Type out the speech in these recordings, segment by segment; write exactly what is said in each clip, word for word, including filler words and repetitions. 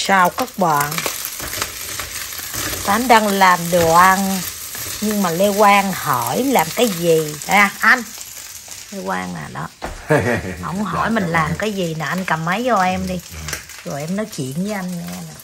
Chào các bạn. Anh đang làm đồ ăn, nhưng mà Lê Quang hỏi làm cái gì à, anh Lê Quang nè đó. Ông hỏi mình làm cái gì nè, anh cầm máy cho em đi rồi em nói chuyện với anh nghe nè.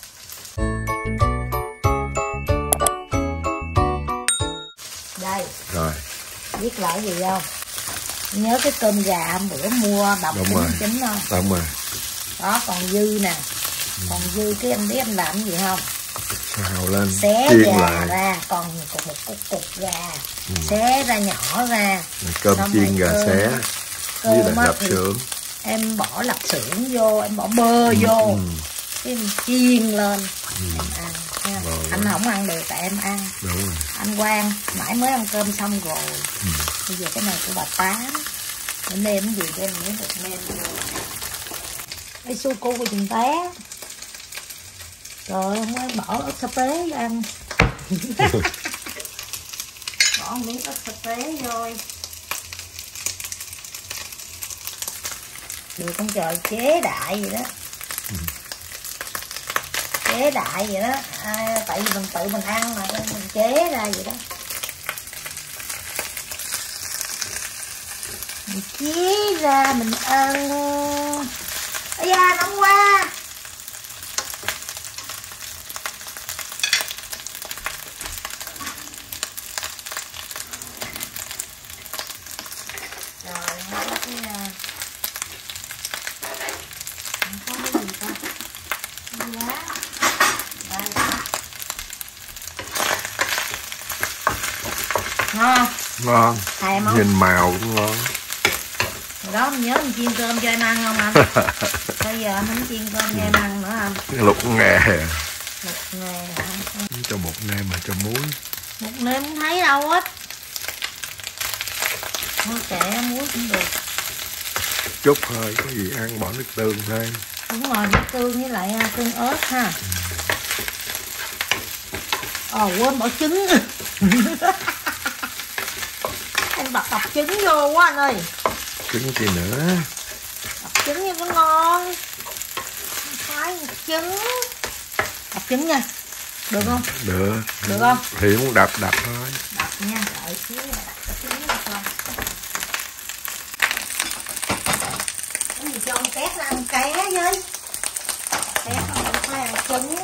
Đây rồi, biết lại gì không? Nhớ cái cơm gà hôm bữa mua đọc chín không? đúng rồi. Đó còn dư nè, còn dư cái anh biết anh làm cái gì không? Xào lên, xé chiên gà lại ra, còn một, một cục cục gà, ừ. xé ra nhỏ ra. Cơm chiên gà cơm, xé với lại lạp xưởng. Em bỏ lạp xưởng vô, em bỏ bơ ừ, vô, ừ. cái em chiên lên, ừ. em ăn. Ha. Anh không ăn được tại em ăn. Đúng rồi. Anh Quang mãi mới ăn cơm xong rồi. Ừ. Bây giờ cái này của bà Tám. Để nêm gì cho em mới được nêm vô. Cái su cô của chúng té. Trời ơi, không có bỏ ớt sa tế vô ăn. Bỏ một miếng ớt sa tế vô. Được con trời, chế đại vậy đó. Ừ. Chế đại vậy đó. À, tại vì mình tự mình ăn mà mình chế ra vậy đó. Mình chế ra mình ăn. Ây da, nóng quá. Ngon ngon, thèm không? Nhìn màu cũng ngon. Hồi đó mình nhớ mình chiên cơm cho em ăn không anh? Bây giờ anh không chiên cơm cho em ăn nữa anh. Lục nghề. Lục nghề hả? Cho bột nêm mà cho muối. Bột nêm không thấy đâu hết. Thôi kệ muối cũng được. Chút thôi, có gì ăn bỏ nước tương thêm. Đúng rồi, nước tương với lại tương ớt ha. Ờ quên bỏ trứng. Em bật đập trứng vô quá anh ơi. Trứng gì nữa? Đập trứng cho nó ngon. Phải trứng. Đập trứng nha. Được không? Được. Được không? Thì muốn đập đập thôi. Đập nha, đợi xíu là đập cái trứng ra coi. Cái gì cho con tét nó ăn ké với. Tét nó không phải ăn trứng.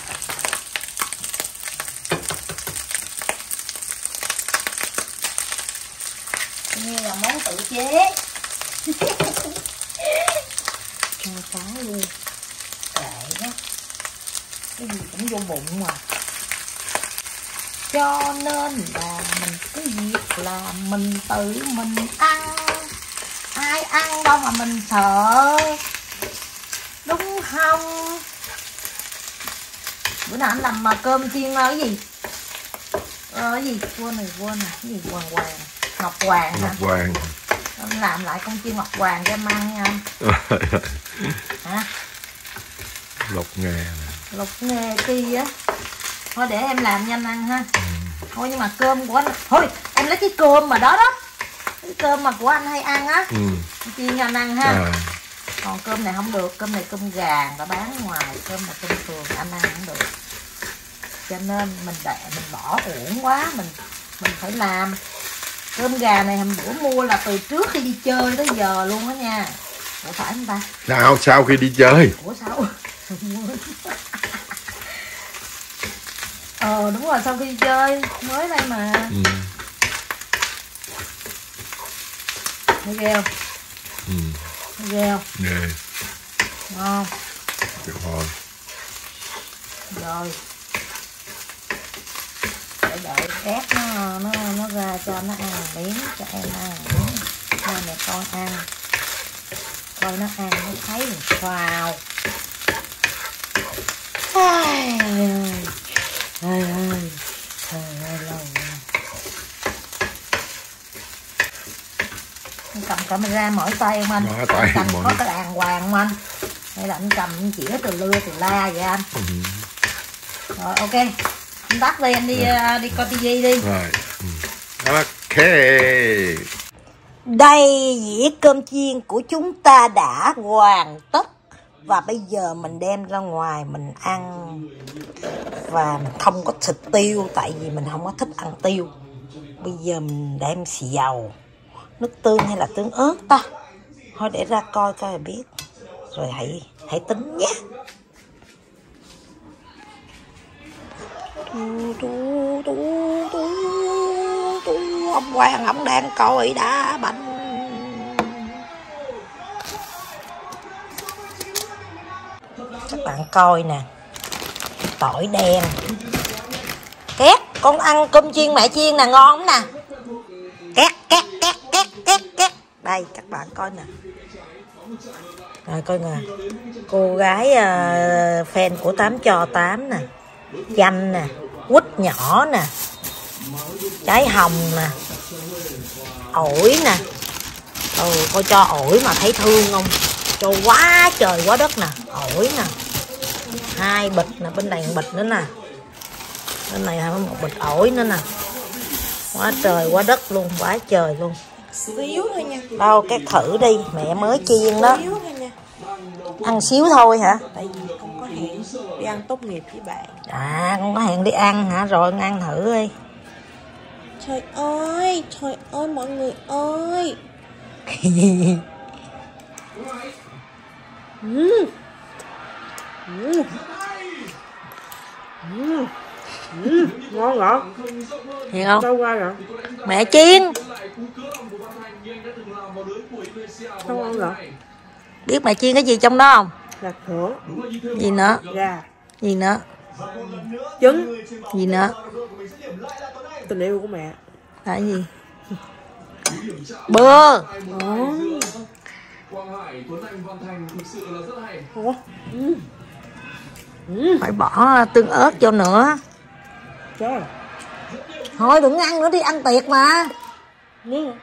Như là món tự chế. Cho cái luôn. Kệ đó. Cái gì cũng vô bụng mà. Cho nên là mình cứ việc là mình tự mình ăn. Ai ăn đâu mà mình sợ. Đúng không? Bữa nào anh làm mà cơm chiên cái gì? Ờ cái gì? Quên này quên này. Cái gì hoàng hoàng. Ngọc Hoàng hả? Ngọc Hoàng. Em làm lại con chiên Ngọc Hoàng cho em ăn nha anh. Hả? Lục nghề. Lục nghề kỳ á. Thôi để em làm cho anh ăn ha. Ừ. Thôi nhưng mà cơm của anh. Thôi em lấy cái cơm mà đó đó. Cái cơm mà của anh hay ăn á. Ừ. Chiên cho anh ăn ha. À. Còn cơm này không được. Cơm này cơm gà người ta bán ngoài. Cơm này cơm thường anh ăn không được. Cho nên mình để mình bỏ uổng quá. Mình mình phải làm. Cơm gà này hôm bữa mua là từ trước khi đi chơi tới giờ luôn đó nha. Ủa phải không ta? Sao sau khi đi chơi? Ủa sao? Ờ đúng rồi, sau khi đi chơi mới đây mà. Ừ. Thấy ghê không? Ừ. Thấy ghê không? Ghê. Ngon. Được rồi. Rồi. Để đợi ép nó nó nó ra cho nó ăn miếng, cho em ăn miếng. Thôi nè con ăn. Coi nó ăn nó thấy wow. Ai ơi. Ai ơi. Trời ơi lâu. Anh cầm camera mỏi tay không anh? Mỏi tay. Anh cầm mỏi. có cái đàng hoàng không anh? Hay là anh cầm anh chỉ từ lưa từ la vậy anh? Ừ. Rồi ok. Anh tắt đi, anh đi uh, đi coi tivi đi. Rồi. Ok. Đây dĩa cơm chiên của chúng ta đã hoàn tất. Và bây giờ mình đem ra ngoài mình ăn. Và mình không có thịt tiêu, tại vì mình không có thích ăn tiêu. Bây giờ mình đem xì dầu, nước tương hay là tương ớt ta. Thôi để ra coi coi là biết. Rồi hãy hãy tính nhé. Tu, tu, tu, tu, tu. Ông Quang ông đang coi đá banh. Các bạn coi nè, tỏi đen két. Con ăn cơm chiên mẹ chiên nè, ngon lắm nè. Két két két két két két. Đây các bạn coi nè. Rồi coi nè, cô gái uh, fan của tám cho tám nè, chanh nè, quýt nhỏ nè, trái hồng nè, ổi nè. Ừ, coi cho ổi mà thấy thương không? Cho quá trời quá đất nè, ổi nè, hai bịch nè, bên này một bịch nữa nè, bên này một bịch ổi nữa nè, quá trời quá đất luôn, quá trời luôn. Xíu thôi nha. Đâu cái thử đi, mẹ mới chiên đó. Xíu thôi nha. Ăn xíu thôi hả? Tại vì con có hẹn đi ăn tốt nghiệp với bạn. À, con có hẹn đi ăn hả? Rồi con ăn thử đi. Trời ơi, trời ơi mọi người ơi. ừ. Ừ. Ừ. Ừ. Ngon ngọt. Hiểu không? Đâu qua rồi? Mẹ chiên. Không ngon ngọt. Biết mẹ chiên cái gì trong đó không? Lạc hổ. Gì nữa? Gà. Gì nữa? Trứng. Gì nữa? Tình yêu của mẹ. Là cái gì? Bơ. Ồ. Ủa? Ừ. Ừ. Phải bỏ tương ớt vô nữa. Trời. Thôi đừng ăn nữa đi, ăn tiệc mà. Ừ.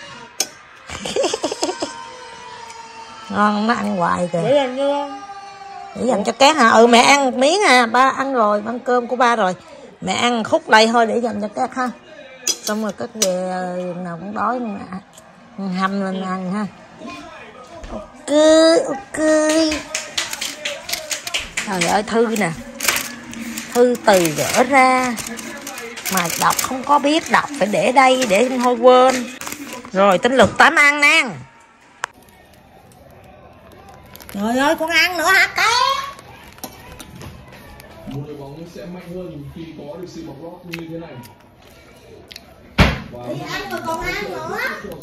Ngon, nó ăn hoài kìa. Để làm như Để dành cho Cát hả? Ừ, mẹ ăn một miếng à, ba ăn rồi, ăn cơm của ba rồi. Mẹ ăn khúc đây thôi để dành cho Cát ha. Xong rồi Cát về nào cũng đói hâm lên ăn ha. Ok, ok. Trời ơi, Thư nè. Thư từ gỡ ra. Mà đọc không có biết đọc, phải để đây để thôi quên. Rồi tính lượt Tám ăn nè. Trời ơi, con ăn nữa hả Cát? Một đội bóng sẽ mạnh hơn khi có được sự bọc lót như thế này. Đi ăn rồi còn ăn nữa.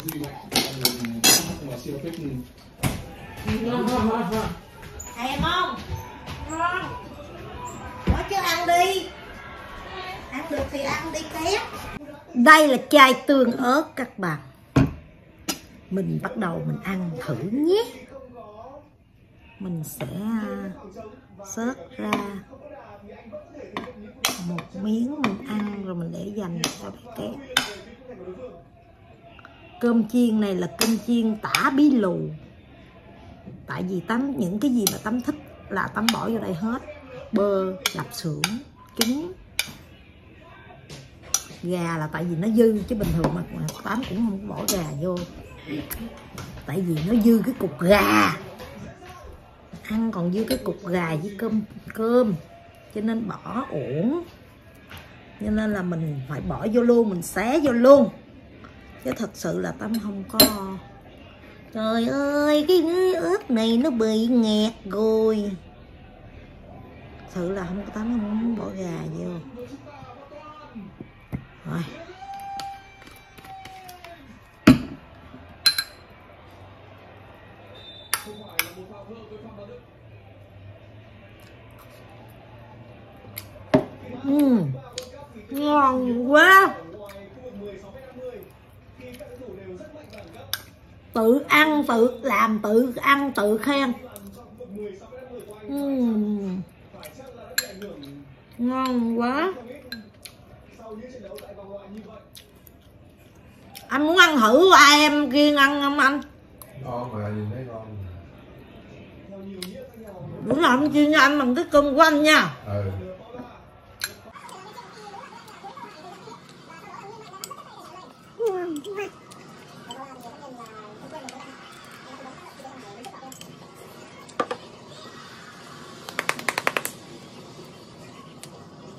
Thèm không? Ngon. Nói chứ ăn đi. Ăn được thì ăn đi Cát. Đây là chai tương ớt các bạn. Mình bắt đầu mình ăn thử nhé. Mình sẽ xớt ra một miếng mình ăn rồi mình để dành cho cái cơm chiên này là cơm chiên tả bí lù. Tại vì Tắm những cái gì mà Tắm thích là Tắm bỏ vô đây hết. Bơ, lạp xưởng, trứng, gà là tại vì nó dư, chứ bình thường mà Tắm cũng không bỏ gà vô. Tại vì nó dư cái cục gà, ăn còn dư cái cục gà với cơm cơm cho nên bỏ uổng, cho nên là mình phải bỏ vô luôn, mình xé vô luôn, chứ thật sự là Tắm không có. Trời ơi, cái ớt này nó bị nghẹt rồi. Thật sự là không có, Tắm không muốn bỏ gà vô. Rồi uhm, ngon quá. Tự ăn tự làm, tự ăn tự khen. uhm, ngon quá. Anh muốn ăn thử qua em riêng ăn không anh? Ngon mà, nhìn thấy ngon. Bữa nào anh chiên cho anh bằng cái cơm của anh nha. Ừ.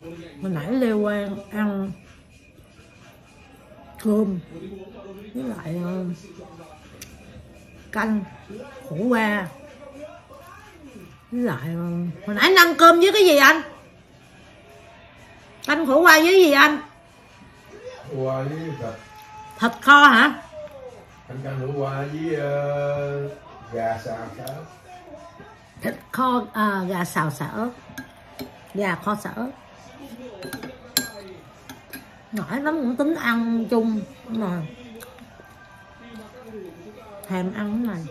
Hồi nãy Lê Quang ăn cơm với lại uh, canh khổ qua, với lại uh, hồi nãy anh ăn cơm với cái gì anh? Canh khổ qua với gì anh? Qua với thịt. Thịt kho hả? Anh canh khổ qua với uh, gà xào xả. Thịt kho à, gà xào xả ớt, gà kho xả ớt. Nãy lắm cũng tính ăn chung mà thèm ăn cái này.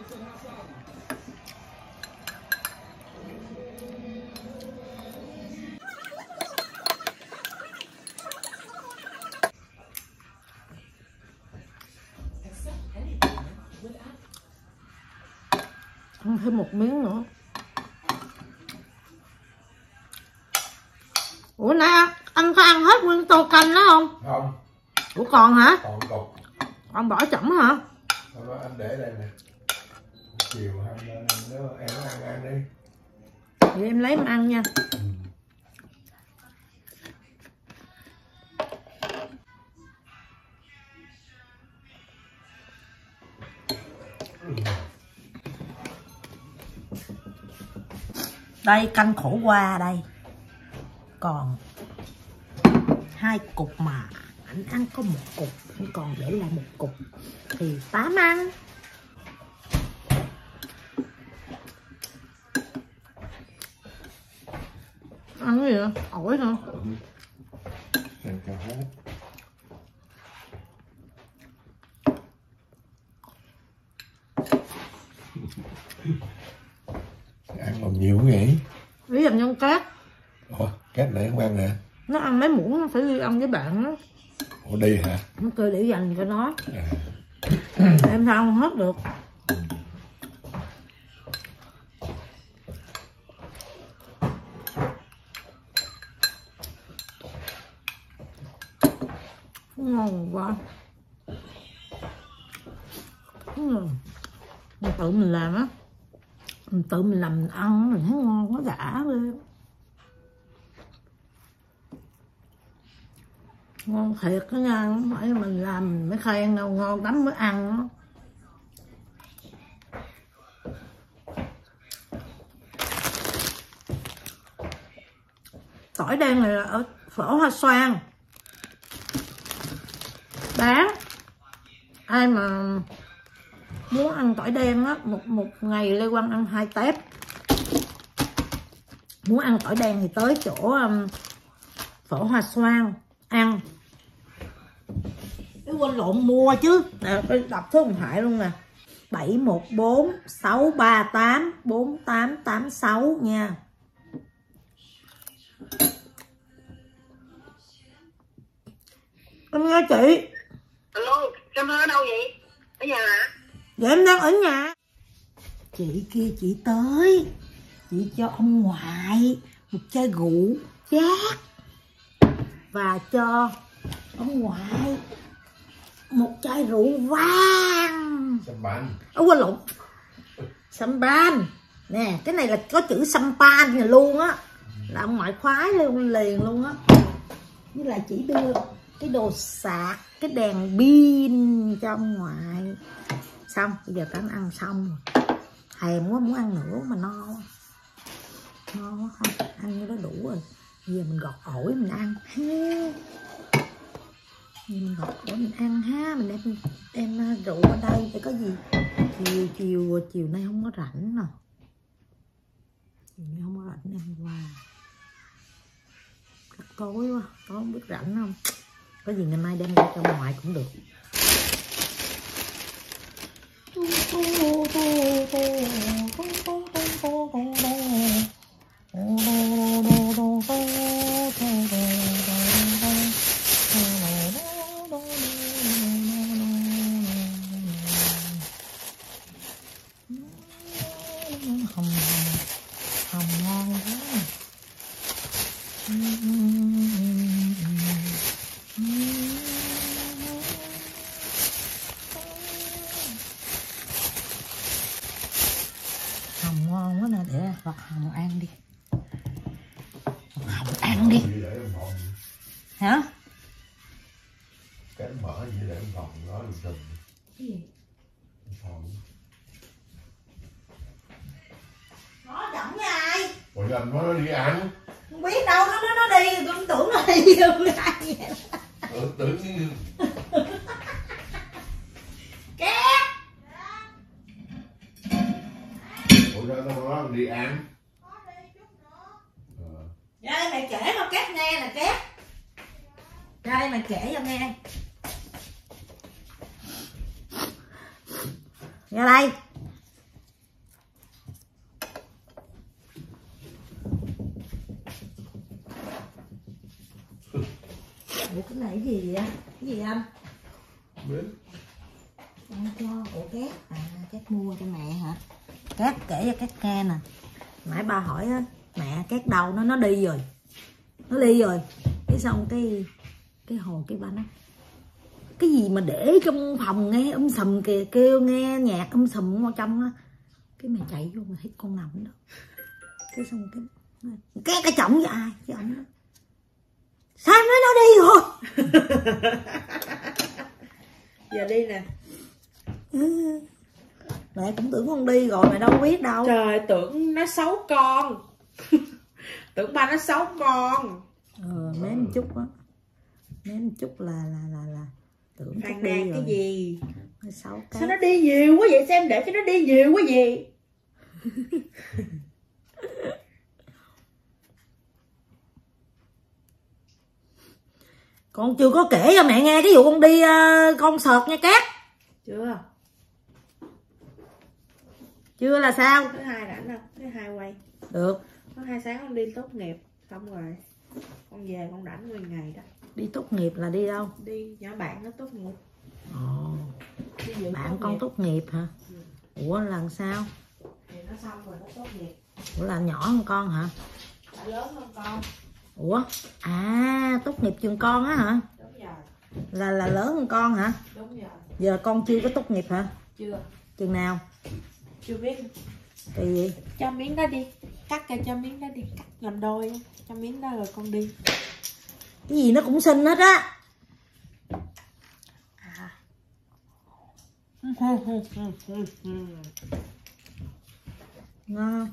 Ăn thêm một miếng nữa. Ủa nãy anh, anh có ăn hết nguyên tô canh đó không? Không. Ủa còn hả? Còn cục. Anh bỏ chẩm hả? Sau đó anh để đây nè. Chiều ăn nếu em ăn ăn đi. Vậy em lấy mà ăn nha. Ừ. Đây canh khổ qua đây. Còn hai cục mà anh ăn có một cục, anh còn để lại một cục thì Tám ăn. Ăn cái gì vậy? Ổi hả? Ừ. Ăn cho hết. Ăn còn nhiều vậy? Lý dành nhân cát. Ủa, cát này không ăn nè. Nó ăn mấy muỗng nó phải đi ăn với bạn đó. Ủa đi hả? Nó kêu để dành cho nó. À. Em sao không hết được. Ngon quá. Mình tự mình làm á, mình tự mình làm mình ăn mình thấy ngon quá đã lên. Ngon thiệt đó nha, không phải mình làm mình mới khen đâu, ngon lắm mới ăn đó. Tỏi đen này là ở Phở Hoa Xoan bán. Ai mà muốn ăn tỏi đen á, một một ngày Lê Quang ăn hai tép. Muốn ăn tỏi đen thì tới chỗ um, Phở Hoa Xoan ăn. Cái quên lộn mua chứ. Nè, tôi đọc số điện thoại luôn nè. bảy một bốn sáu ba tám bốn tám tám sáu nha. Em nghe chị. Alo, em ở đâu vậy? Ở nhà hả? Dạ em đang ở nhà. Chị kia chị tới. Chị cho ông ngoại một chai rượu chát. Và cho ông ngoại một chai rượu vang. Champagne. Ủa quên lộn. Champagne. Nè, cái này là có chữ champagne luôn á. Là ông ngoại khoái luôn liền luôn á. Với lại chỉ đưa cái đồ sạc, cái đèn pin cho ông ngoại. Xong, bây giờ Tám ăn xong rồi. Thèm quá muốn ăn nữa mà no. No quá không, ăn như đó đủ rồi. Bây giờ mình gọt ổi mình ăn ha. Bây giờ mình gọt ổi mình ăn ha. Mình đem, đem rượu ở đây để có gì chiều chiều chiều nay không có rảnh nè. Chiều nay không có rảnh em qua. Cắt tối quá, tối không biết rảnh không. Có gì ngày mai đem ra cho ngoại cũng được. Hồng hồng ngon quá. Hồng ngon quá nè, để Phật Hồng ăn đi. Phật Hồng ăn đi. Hả? Cái mở gì để phòng nó được trùm. Cái gì? Phòng. Nó chậm với ai? Ủa anh nó đi ăn. Không biết đâu, nó nó, nó đi, tôi tưởng nó đi không ai vậy. Ừ, tưởng như... Két. Ủa sao tao nói đi ăn? Đây mày kể cho Két nghe nè Két. Đây mày kể cho nghe. Nghe đây. Ủa cái này cái gì vậy? Cái gì anh? Biết. Ăn cho. Ủa Két. À Két mua cho mẹ hả? Két kể cho Két nghe nè. Nãy ba hỏi á, mẹ Két đâu nó nó đi rồi. Nó đi rồi. Cái xong cái cái hồi cái ba nói cái gì mà để trong phòng nghe um sùm kìa, kêu nghe nhạc um sùm ở trong á. Cái mày chạy vô mày thấy con nằm đó. Cái xong cái cái cái chồng với ai? Cái ông đó. Sao em nói nó đi rồi? Giờ đi nè. Ừ. Mẹ cũng tưởng con đi rồi, mẹ đâu biết đâu. Trời, tưởng nó xấu con. Tưởng ba nó xấu con. Ờ, mém một chút á. Mém một chút là là là là tưởng Phàn đi nàn rồi. cái gì? Nó xấu cái. Sao nó đi nhiều quá vậy? Sao em để cho nó đi nhiều quá vậy? Con chưa có kể cho mẹ nghe cái vụ con đi uh, con sợt nha Két. Chưa. Chưa là sao? Thứ hai rảnh không? Thứ hai quay. Được. Thứ hai sáng con đi tốt nghiệp. Xong rồi con về con rảnh nguyên ngày đó. Đi tốt nghiệp là đi đâu? Đi nhỏ bạn nó tốt nghiệp. Ồ. Đi dự Bạn tốt con nghiệp. tốt nghiệp hả? Ừ. Ủa làm sao? Thì nó xong rồi nó tốt nghiệp. Ủa là nhỏ hơn con hả? Đã lớn hơn con. Ủa? À tốt nghiệp trường con á hả? Đúng rồi. Là là lớn hơn con hả? Đúng rồi. Giờ con chưa có tốt nghiệp hả? Chưa. Chừng nào? Chưa biết. Kỳ gì? Cho miếng đó đi. Cắt cho cho miếng đó đi. Cắt làm đôi. Cho miếng đó rồi con đi. Cái gì nó cũng xinh hết á. À. Ngon.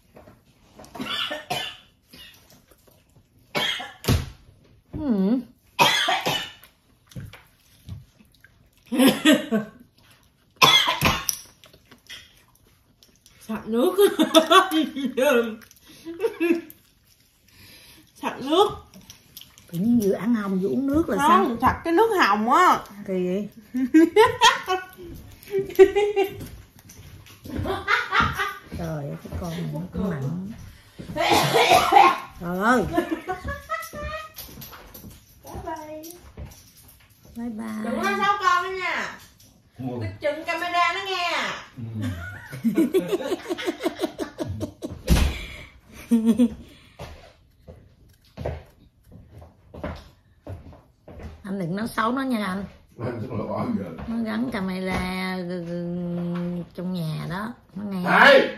Ừ. Sặc nước. Sặc nước. Tự nhiên vừa ăn hồng vừa uống nước là sao? Không, sặc cái nước hồng á. Kỳ vậy? Trời ơi, cái con này nó cũng nặng. Trời ơi. Bye bye. Đừng có xấu con đó nha. Cái chừng camera nó nghe. Anh đừng nói xấu nó nha anh. Anh rất là oan giờ. Nó gắn camera trong nhà đó. Nó nghe. Này!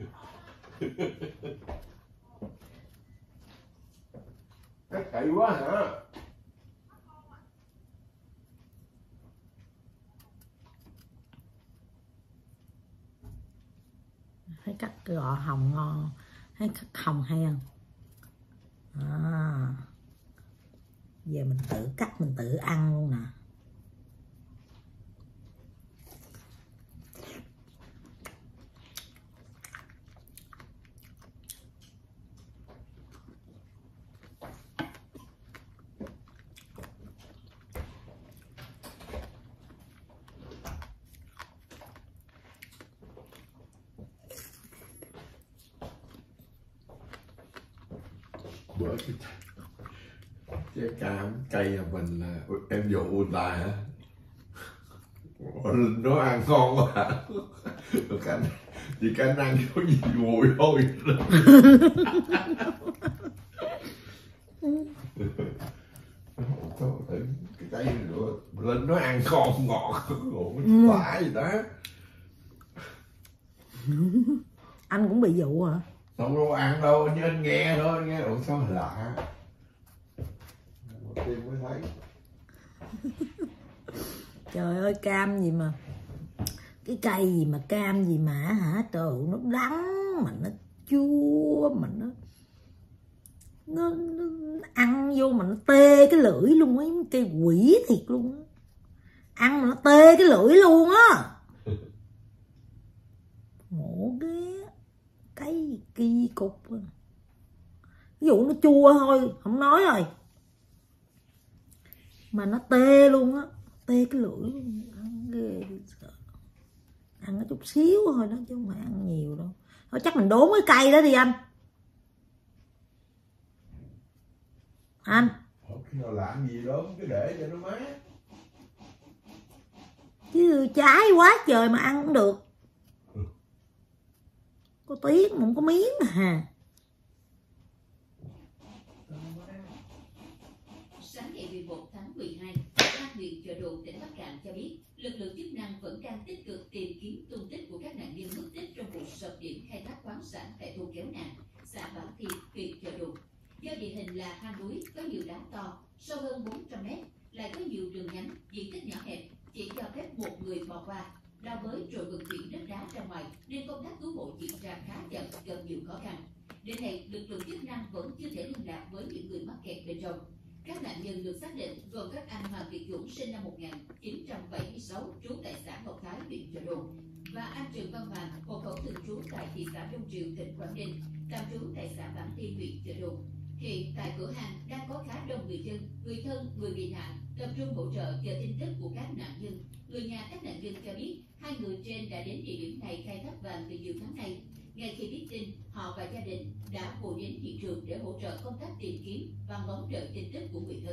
Cách hay quá hả? Thấy cắt gọ hồng ngon. Thấy cắt hồng hay không? À. Giờ mình tự cắt mình tự ăn luôn nè. Bữa cái trái cam cây nhà mình là em dụ người ta hả? Nó ăn ngon quá hả? Cảnh chỉ cảnh ăn có gì mùi thôi. Cái trái này nữa lên nó ăn ngon ngọt ngọt phải gì đó. Anh cũng bị dụ hả? Không đâu ăn đâu, nhưng anh nghe thôi, anh nghe ủa sao lạ. đi mới thấy. Trời ơi, cam gì mà cái cây gì mà cam gì mà hả, trời nó đắng mà nó chua mà nó nó, nó ăn vô mà nó tê cái lưỡi luôn ấy, cây quỷ thiệt luôn á, ăn mà nó tê cái lưỡi luôn á. Ngộ ghê, cái kỳ cục. Ví dụ nó chua thôi không nói rồi mà nó tê luôn á, tê cái lưỡi luôn. Ăn ghê sợ. Ăn có chút xíu thôi đó chứ không phải ăn nhiều đâu. Thôi chắc mình đốn cái cây đó đi anh. Anh Khi nào làm gì đó cứ để cho nó mát. chứ trái quá trời mà ăn cũng được. Có tiếng mà không có miếng à. Sáng ngày mười một tháng mười hai, Công an huyện Chợ Đồn, tỉnh Bắc Cạn cho biết lực lượng chức năng vẫn đang tích cực tìm kiếm tung tích của các nạn nhân mất tích trong vụ sập điểm khai thác khoáng sản tại thôn Kéo Nạn, xã Bản Thiệt, huyện Chợ Đồn. Do địa hình là hang núi có nhiều đá to, sâu hơn bốn trăm mét, lại có nhiều đường nhánh, diện tích nhỏ hẹp, chỉ cho phép một người bò qua. Đào bới rồi vận chuyển đất đá ra ngoài nên công tác cứu hộ diễn ra khá chậm, gặp nhiều khó khăn. Đến nay, lực lượng chức năng vẫn chưa thể liên lạc với những người mắc kẹt bên trong. Các nạn nhân được xác định gồm các anh Hoàng Việt Dũng sinh năm một nghìn chín trăm bảy mươi sáu, trú tại xã Ngọc Thái, huyện Chợ Đồn, và anh Trần Văn Hoàng, hộ khẩu thường trú tại thị xã Đông Triều, tỉnh Quảng Ninh, tạm trú tại xã Bản Thi, huyện Chợ Đồn. Hiện tại cửa hàng đang có khá đông người dân, người thân, người bị nạn tập trung hỗ trợ chờ tin tức của các nạn nhân. Người nhà các nạn nhân cho biết hai người trên đã đến địa điểm này khai thác vàng từ nhiều tháng nay. Ngay khi biết tin, họ và gia đình đã vội đến hiện trường để hỗ trợ công tác tìm kiếm và mong đợi tin tức của người thân.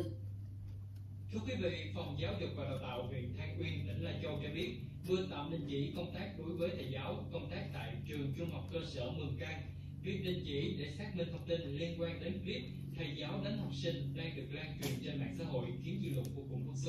Thưa quý vị, Phòng Giáo dục và Đào tạo huyện Than Uyên, tỉnh Lai Châu cho biết vừa tạm đình chỉ công tác đối với thầy giáo công tác tại trường trung học cơ sở Mường Cang. Việc đình chỉ để xác minh thông tin liên quan đến clip thầy giáo đánh học sinh đang được lan truyền trên mạng xã hội khiến dư luận vô cùng bức xúc.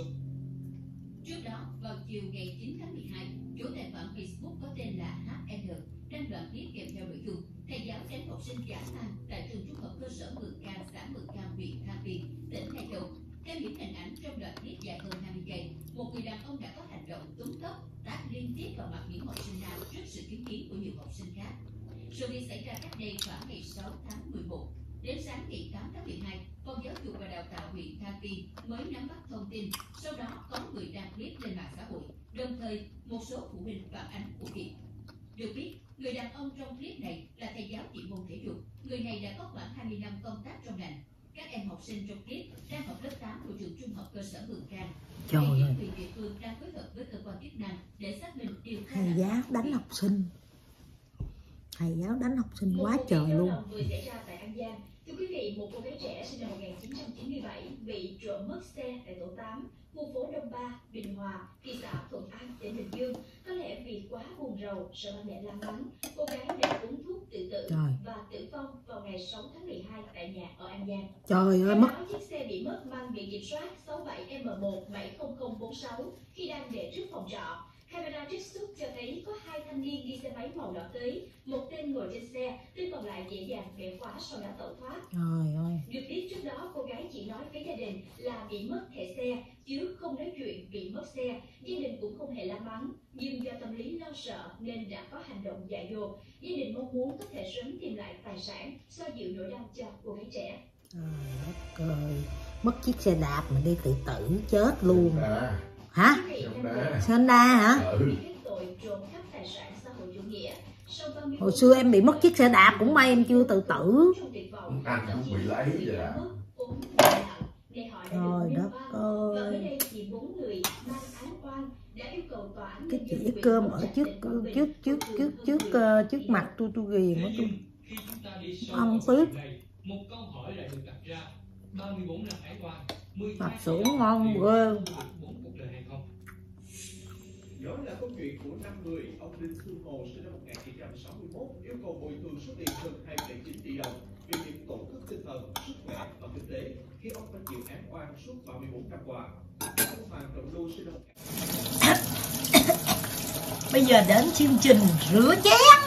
Trước đó, vào chiều ngày chín tháng mười hai, chủ tài khoản Facebook có tên là hát en đăng đoạn clip kèm theo nội dung thầy giáo đánh học sinh dã man tại trường trung học cơ sở Mường Cang, xã Mường Cang, huyện Than Uyên, tỉnh Lai Châu. Theo những hình ảnh trong đoạn clip dài hơn hai mươi giây, một người đàn ông đã có hành động túm tóc, tát liên tiếp vào mặt những học sinh nam trước sự chứng kiến của nhiều học sinh khác. Sự việc xảy ra cách đây khoảng ngày sáu tháng mười một. Đến sáng ngày tám tháng mười hai, Phòng Giáo dục và Đào tạo huyện Than Uyên mới nắm bắt thông tin. Sau đó có người đăng clip lên mạng xã hội, đồng thời một số phụ huynh phản ánh vụ việc. Được biết, người đàn ông trong clip này là thầy giáo dạy môn thể dục. Người này đã có khoảng hai mươi năm công tác trong ngành. Các em học sinh trong clip đang học lớp tám của trường trung học cơ sở Mường Cang. Trời ơi, Quyền địa phương đang phối hợp với cơ quan chức năng để xác minh điều tra. thầy giáo đánh học sinh, thầy giáo đánh học sinh quá trời luôn. Vừa xảy ra tại An Giang. Thưa quý vị, một cô gái trẻ sinh năm một nghìn chín trăm chín mươi bảy bị trộm mất xe tại tổ tám, khu phố Đông Ba, Bình Hòa, thị xã Thuận An, tỉnh Bình Dương. Có lẽ vì quá buồn rầu, sợ ba mẹ la mắng, cô gái đã uống thuốc tự tử Trời. và tử vong vào ngày sáu tháng mười hai tại nhà ở An Giang. Trời ơi, mất. Chiếc xe bị mất mang biển kiểm soát sáu bảy M một bảy không không bốn sáu khi đang để trước phòng trọ. Camera trích xuất cho thấy có hai thanh niên đi xe máy màu đỏ tới, một tên ngồi trên xe, tên còn lại dễ dàng bẻ khóa sau đó tẩu thoát. Trời ơi. Được biết trước đó cô gái chỉ nói với gia đình là bị mất thẻ xe, chứ không nói chuyện bị mất xe. Gia đình cũng không hề la mắng, nhưng do tâm lý lo sợ nên đã có hành động dại dột. Gia đình mong muốn có thể sớm tìm lại tài sản, xoa dịu nỗi đau cho cô gái trẻ. Trời đất ơi, mất chiếc xe đạp mà đi tự tử chết luôn. À, Hả? Honda hả? ừ. Hồi xưa em bị mất chiếc xe đạp cũng may em chưa tự tử. Anh cũng bị lấy vậy à. Trời đất ơi. Cái dĩa cơm ở trước trước trước trước trước trước, trước mặt tôi tôi ghiền quá tôi. Ăn tiếp. Một câu hỏi lại được đặt ra, ba mươi bốn năm hải quan, Mặt sữa ngon ghê. Đó là câu chuyện của năm người. Ông Đinh Xuân Hồ sinh năm một nghìn chín trăm sáu mươi mốt yêu cầu bồi thường số tiền gần hai phẩy chín tỷ đồng vì những tổn thất tinh thần, sức khỏe và kinh tế khi ông phải chịu án oan suốt ba mươi bốn năm qua. Ông Hoàng Trọng Lưu sinh năm một nghìn... Bây giờ đến chương trình rửa chén.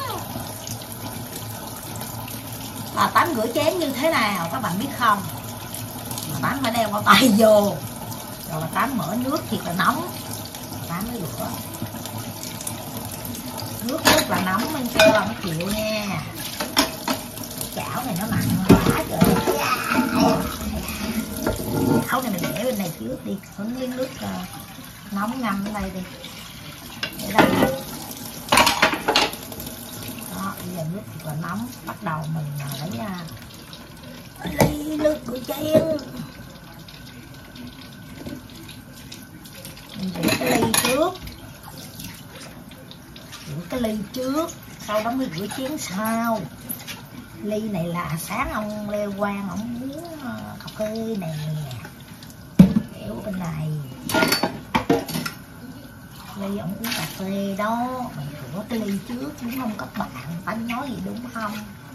Là tắm rửa chén như thế nào các bạn biết không? Tám phải đeo bao tay vô, rồi bà Tám mở nước thiệt là nóng, bà Tám mới rửa. Nước rất là nóng nên kêu là nó chịu nha. Chảo này nó nặng quá trời. Chảo này mình để bên này trước đi, hứng miếng nước uh, nóng ngâm ở đây đi. Để đây. Đó, bây giờ nước thiệt là nóng, bắt đầu mình lấy uh, lấy nước rửa chén. Mình rửa cái ly trước, rửa cái ly trước, sau đó mới rửa chén sau. Ly này là sáng ông Lê Quang ông uống uh, cà phê nè, kéo bên này. Ly ông uống cà phê đó, mình rửa cái ly trước đúng không các bạn? Tánh nói gì đúng không?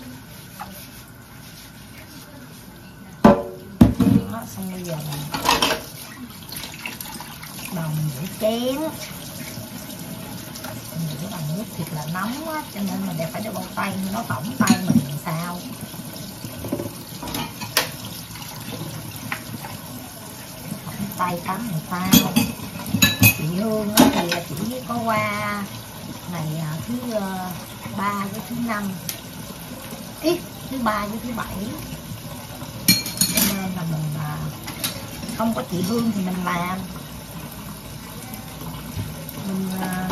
Đó, xong bây giờ mình đầu mình rửa chén. Mình rửa bằng nước thiệt là nóng á, cho nên mình phải đeo bao tay, nó phỏng tay mình làm sao. Phỏng tay tắm làm sao. Chị Hương á thì chỉ có qua ngày thứ ba với thứ năm, ít thứ ba với thứ bảy, cho nên là mình không có chị Hương thì mình làm. Mình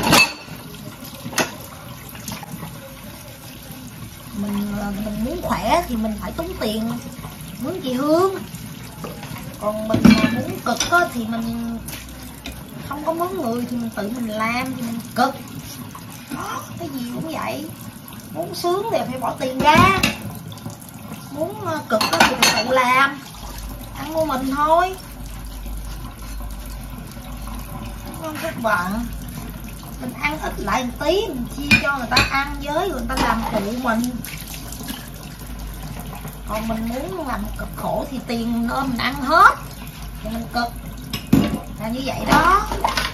mình mình muốn khỏe thì mình phải tốn tiền mướn chị Hương, còn mình muốn cực á thì mình không có mướn người thì mình tự mình làm thì mình cực. Đó, cái gì cũng vậy, muốn sướng thì phải bỏ tiền ra, muốn cực á thì phải tự làm, ăn của mình thôi, đúng không các bạn? Mình ăn ít lại một tí, mình chia cho người ta ăn với, người ta làm phụ mình. Còn mình muốn làm cực khổ thì tiền ôm mình ăn hết, thì mình cực là như vậy đó.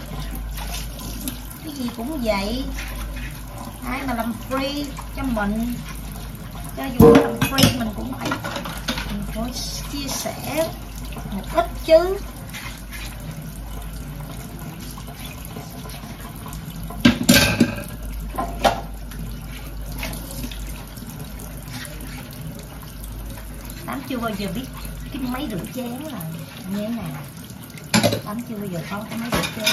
Cái gì cũng vậy, ai mà làm free cho mình, cho dù làm free mình cũng phải mình phải chia sẻ một ít chứ. Tám chưa bao giờ biết cái máy rửa chén là như thế nào. Tám chưa bao giờ có cái máy rửa chén.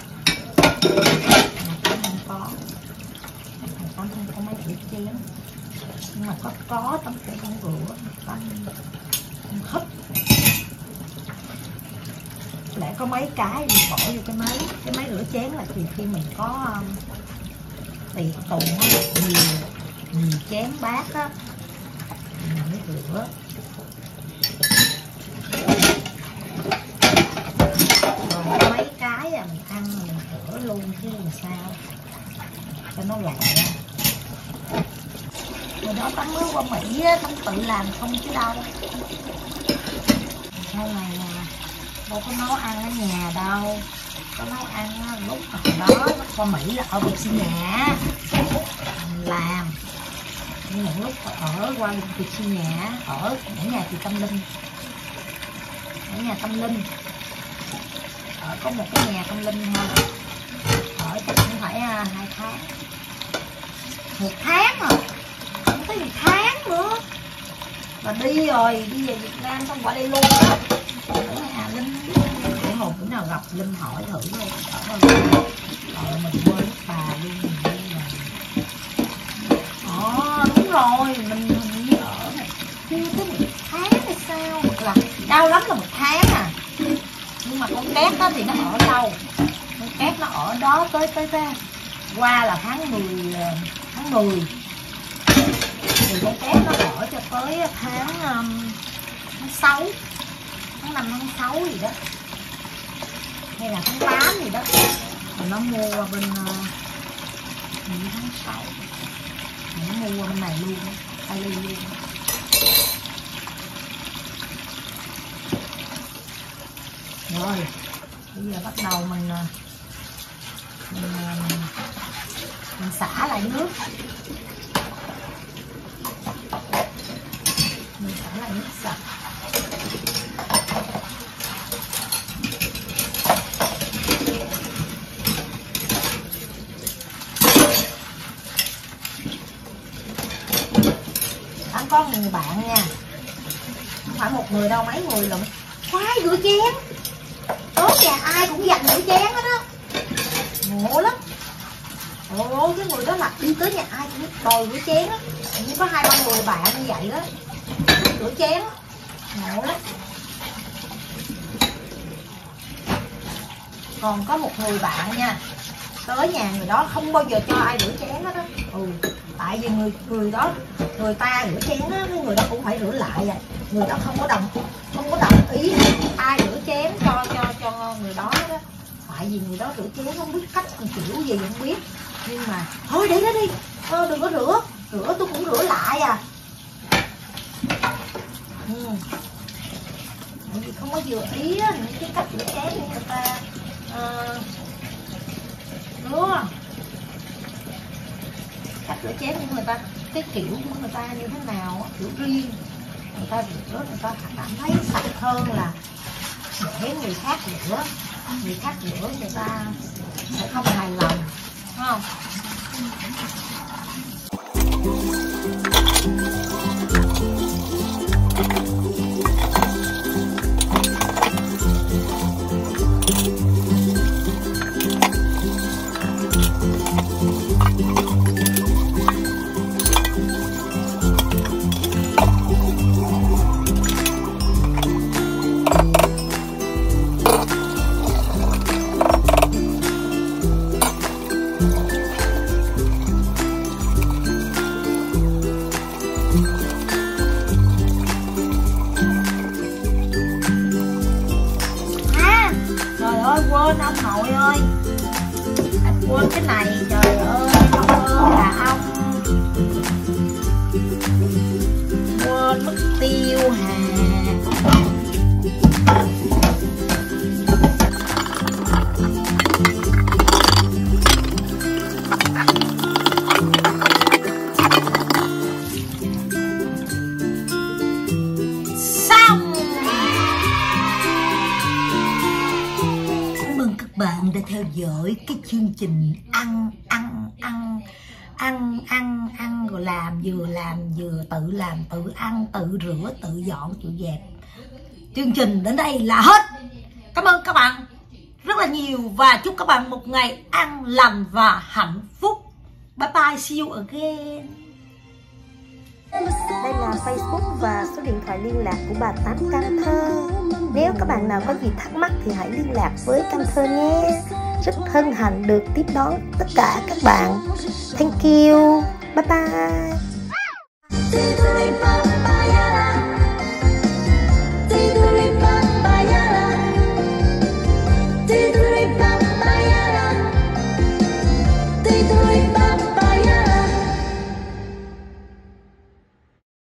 Tám không có. Tám không có máy rửa chén. Nhưng mà có có Tám cũng không rửa. Tám không hấp. Lại có mấy cái đi bỏ vô cái máy. Cái máy rửa chén là thì khi mình có um, tiệc tùng nhiều nhiều chén bát á, mình mới rửa. Còn mấy cái à, mình ăn mình rửa luôn chứ làm sao cho nó lẹ. Rồi đó Tắm mới qua Mỹ á, Tắm tự làm không chứ đâu. Sau này nè, đâu có nấu ăn ở nhà đâu, có nấu ăn lúc đó lúc qua Mỹ là ở việc xin nhà mình làm. Những lúc ở qua việc xin nhà ở ở nhà chị Tâm Linh, ở nhà Tâm Linh, ở có một cái nhà Tâm Linh thôi, ở chắc cũng phải uh, hai tháng, một tháng rồi, không tới một tháng nữa là đi rồi, đi về Việt Nam xong qua đây luôn á. Ở nhà Linh, để hồi bữa nào gặp Linh hỏi thử luôn, ở rồi mình quên bà luôn, mình đi rồi. Ờ đúng rồi, mình hình như ở này chưa tới một tháng hay sao, hoặc là đau lắm là một tháng à. Nhưng mà con két đó thì nó ở lâu, con két nó ở đó tới tới tới qua là tháng mười, tháng mười thì con két nó ở cho tới tháng um, tháng sáu, tháng năm, tháng sáu gì đó, hay là tháng tám gì đó, rồi nó mua qua bên uh, tháng sáu, nó mua qua bên này luôn, Italy luôn. Rồi bây giờ bắt đầu mình mình, mình xả lại nước, mình xả lại nước sạch. người bạn nha, không phải một người đâu, mấy người lận. Khoai rửa chén, tối nhà ai cũng dành rửa chén hết đó, ngộ lắm. Ồ, cái người đó là đi tới nhà ai cũng đòi rửa chén á, như có hai ba người bạn như vậy đó, rửa chén á, ngộ lắm. Còn có một người bạn nha, tới nhà người đó không bao giờ cho ai rửa chén hết á. Ừ, tại vì người người đó người ta rửa chén á, cái người đó cũng phải rửa lại vậy. Người đó không có đồng không có đồng ý ai rửa chén cho cho cho người đó đó. Tại vì người đó rửa chén không biết cách kiểu gì không biết. Nhưng mà thôi để đó đi, thôi đừng có rửa, rửa tôi cũng rửa lại à. Ừ. Bởi vì không có vừa ý á, những cái cách rửa chén của người ta. Uh, đúng không? Cách rửa chén của người ta, cái kiểu của người ta như thế nào, kiểu riêng. Người ta rửa, người ta cảm thấy sạch hơn là để người khác rửa. Người khác rửa người ta sẽ không hài lòng, đúng không? Quên ông nội ơi, quên cái này, trời ơi, ông ơi là ông quên mất tiêu hà. Bạn đã theo dõi cái chương trình ăn ăn ăn ăn ăn ăn rồi làm vừa làm vừa tự làm tự ăn tự rửa tự dọn tự dẹp. Chương trình đến đây là hết. Cảm ơn các bạn rất là nhiều và chúc các bạn một ngày an lành và hạnh phúc. Bye bye, see you again. Đây là Facebook và số điện thoại liên lạc của bà Tám Can Thơ. Nếu các bạn nào có gì thắc mắc thì hãy liên lạc với Can Thơ nhé. Rất hân hạnh được tiếp đón tất cả các bạn. Thank you. Bye bye.